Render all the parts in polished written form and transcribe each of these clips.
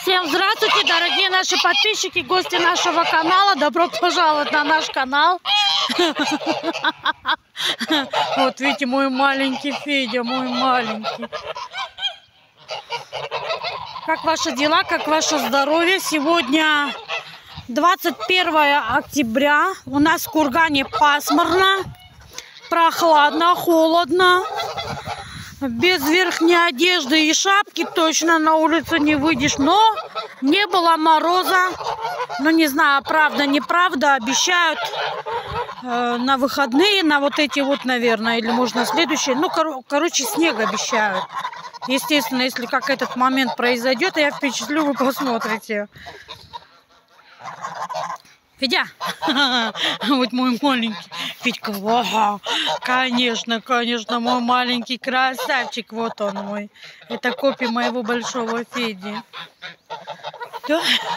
Всем здравствуйте, дорогие наши подписчики, гости нашего канала. Добро пожаловать на наш канал. Вот видите, мой маленький Федя, мой маленький. Как ваши дела, как ваше здоровье? Сегодня 21 октября. У нас в Кургане пасмурно, прохладно, холодно. Без верхней одежды и шапки точно на улицу не выйдешь. Но не было мороза. Ну, не знаю, правда, неправда. Обещают на выходные, на вот эти вот, наверное, или можно следующие. Ну, короче, снег обещают. Естественно, если как этот момент произойдет, я впечатлю, вы посмотрите. Федя, вот мой маленький Федька, вау, конечно, мой маленький красавчик, вот он мой. Это копия моего большого Феди. Да?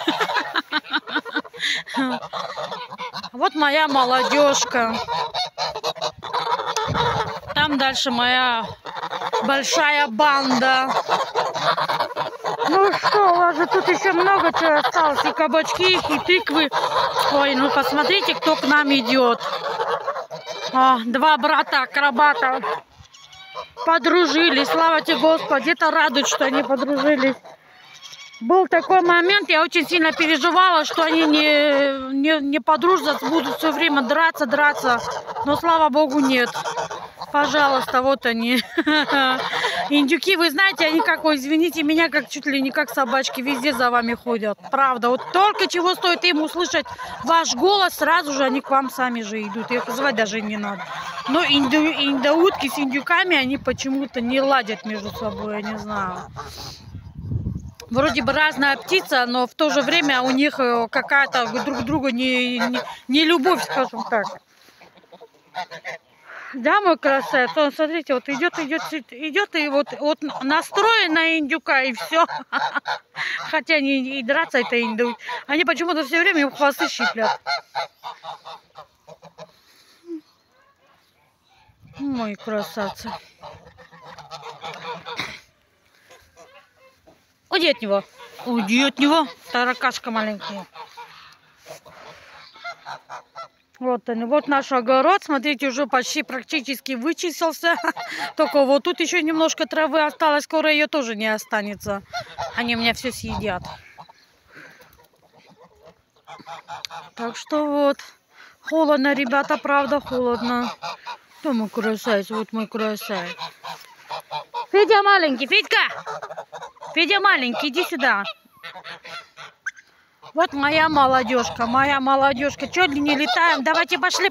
Вот моя молодежка. Там дальше моя большая банда. Ну что, у вас же тут еще много чего осталось. И кабачки, и тыквы. Ой, ну посмотрите, кто к нам идет. Два брата-акробата подружились. Слава тебе, Господи. Это радует, что они подружились. Был такой момент, я очень сильно переживала, что они не подружатся, будут все время драться. Но, слава Богу, нет. Пожалуйста, вот они. Индюки, вы знаете, они как, ой, извините меня, как чуть ли не как собачки, везде за вами ходят. Правда, вот только чего стоит им услышать ваш голос, сразу же они к вам сами же идут. Их звать даже не надо. Но индоутки с индюками, они почему-то не ладят между собой, я не знаю. Вроде бы разная птица, но в то же время у них какая-то друг к другу не любовь, скажем так. Да, мой красавец, он, смотрите, вот идет и вот настроен на индюка, и все. Хотя не и драться это индюк. Они почему-то все время им хвосты щиплят. Мой красавцы. Уйди от него. Уйди от него, таракашка маленькая. Вот он, вот наш огород. Смотрите, уже почти практически вычистился. Только вот тут еще немножко травы осталось. Скоро ее тоже не останется. Они у меня все съедят. Так что вот. Холодно, ребята, правда, холодно. Да, мой красавец, вот мой красавец. Федя маленький, Федька! Федя маленький, иди сюда. Вот моя молодежка, моя молодежка. Чё ли не летаем? Давайте пошли.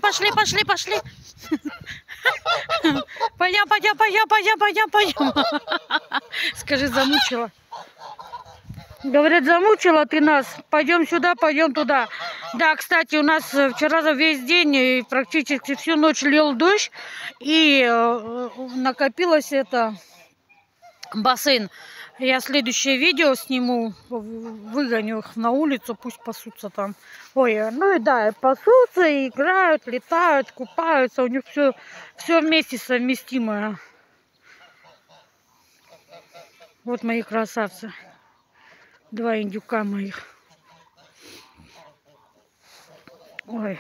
Пойдем. Скажи, замучила. Говорят, замучила ты нас. Пойдем сюда, пойдем туда. Да, кстати, у нас вчера за весь день и практически всю ночь лил дождь. И накопилось это бассейн. Я следующее видео сниму, выгоню их на улицу, пусть пасутся там. Ой, ну и да, пасутся, и играют, летают, купаются. У них все вместе совместимое. Вот мои красавцы. Два индюка моих. Ой.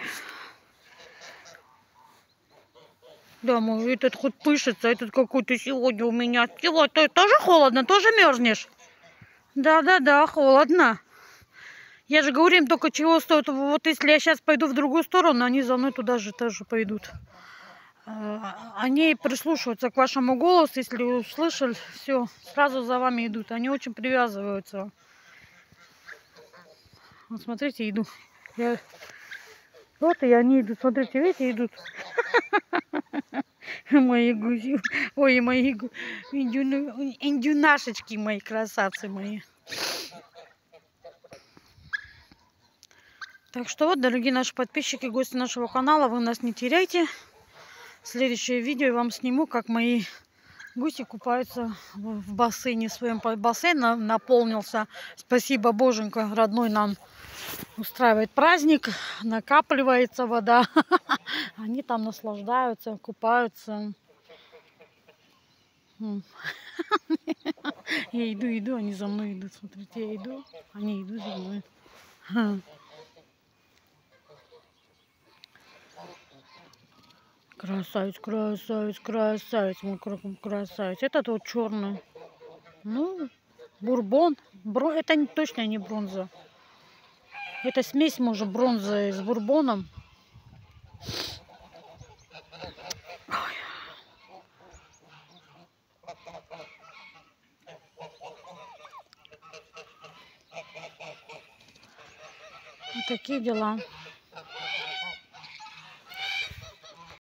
Да, мой, этот хоть пышется, этот какой-то сегодня у меня. Сегодня тоже холодно, тоже мерзнешь? Да, холодно. Я же говорю им только чего стоит. Вот если я сейчас пойду в другую сторону, они за мной туда же тоже пойдут. Они прислушиваются к вашему голосу. Если услышали, все, сразу за вами идут. Они очень привязываются. Вот смотрите, иду. Вот и они идут. Смотрите, видите, идут. Мои гуси. Ой, мои индюнашечки, мои красавцы мои. Так что вот, дорогие наши подписчики, гости нашего канала, вы нас не теряйте. Следующее видео я вам сниму, как мои гуси купаются в бассейне своем. Бассейн наполнился. Спасибо, Боженька, родной нам устраивает праздник, накапливается вода. Они там наслаждаются, купаются. Я иду, они за мной идут. Смотрите, я иду, они идут за мной. Ха. Красавец, красавец, красавец, мой красавец. Этот вот черный. Ну, бурбон. Это точно не бронза. Это смесь, может, бронзы с бурбоном. Вот такие дела.